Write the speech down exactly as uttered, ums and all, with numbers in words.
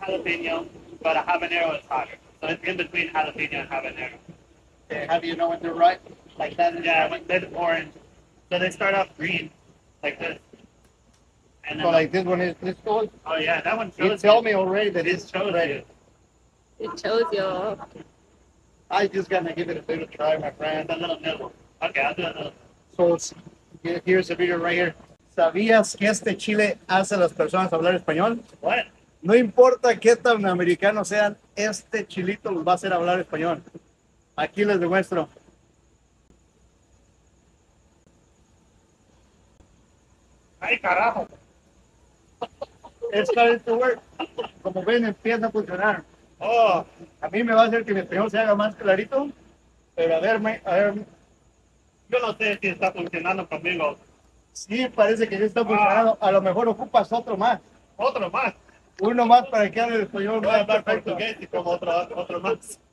jalapeno, but a habanero is hotter. So it's in between jalapeno and habanero. Okay, how do you know when they're right? Like that? Yeah, when they're orange. So they start off green, like this. And So like this one is this one? Oh yeah, that one You shows tell you. me already that It it's shows ready. you. It shows you. I just gotta give it a little try, my friend. A little nibble. Okay, I'll do a little. So it's, here's the video right here. ¿Sabías que este chile hace a las personas hablar español? What? No importa qué tan americanos sean, este chilito los va a hacer hablar español. Aquí les demuestro. ¡Ay, carajo! It's starting to work. Como ven, empieza a funcionar. Oh, A mí me va a hacer que mi español se haga más clarito. Pero a ver, a ver, yo no sé si está funcionando conmigo. sí, parece que ya está funcionando. A lo mejor ocupas otro más. Otro más. Uno más para que hable el español Voy a más hablar perfecto. portugués y como otro, otro más.